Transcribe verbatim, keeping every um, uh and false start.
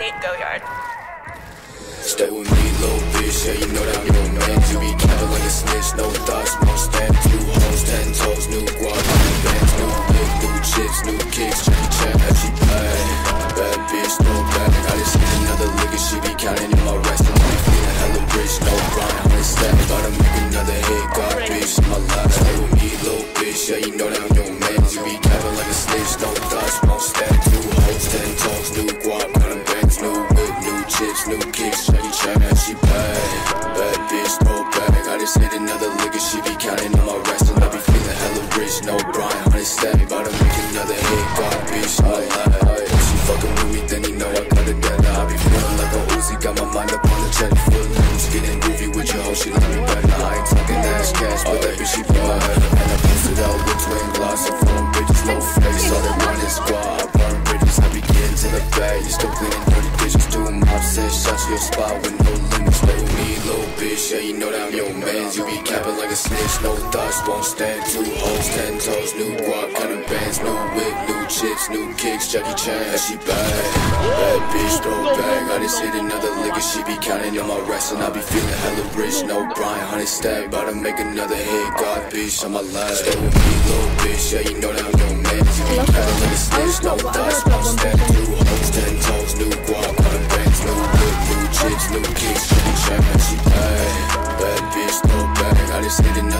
beat, go yard. Stay with me, little bitch, yeah, you know that I'm your man. You be capping like a snitch, no thoughts, no stand. Two hoes, ten toes, new guap, new bands, new whip, new chips, new kicks. Jackie Chan, as she play. Bad bitch, no bag. I just hit another lick and she be counting in my rest. And I be feeling hella rich, no grind, honey stack. About to make another hit, God bitch, in my life. Stay with me, little bitch, yeah, you know that I'm your man. You be capping like a snitch, no thoughts, no stand. Two hoes, ten toes, new guap, new bands, new whip, new chips, new kicks. Jackie Chan, as she play. Bad bitch, no bag. I just hit another lick and she be counting on my rest. And I be feeling hella rich, no grind, honey stack. About to make another hit, God bitch, in my life. If she fucking with me, then you know I got it together. I be feeling like a Uzi, got my mind up on the check. Full loose, getting groovy with your hoe, she let me back. Now I ain't talking ass cash, but that bitch she put my head up. And I posted out with twin gloss and phone bitches, no face. All they want is squad, I burn bridges. I be getting to the bag, you still cleaning dirty dishes. Doing mob set shots to your spot with no limits. Stay with me, little bitch, yeah, you know that I'm your man. You be capping like a snitch, no thoughts, won't stand. Two hoes, ten toes, new guap, kind of bands, new whip, new chips, new kicks. Jackie Chan, as she bad. Bad bitch, throw bag. I just hit another lick and she be counting on my rest. And I be feeling hella rich, no grind, honey stack. About to make another hit, God bitch, on my life. Stay with me, little bitch, yeah, you know that I'm your man. You be capping like a snitch, no thoughts, won't stand. Two hoes, ten toes, new guap, kind of bands, new whip, new chips, new kicks. Jackie Chan, as she bad. Bad bitch, throw bag. I just hit another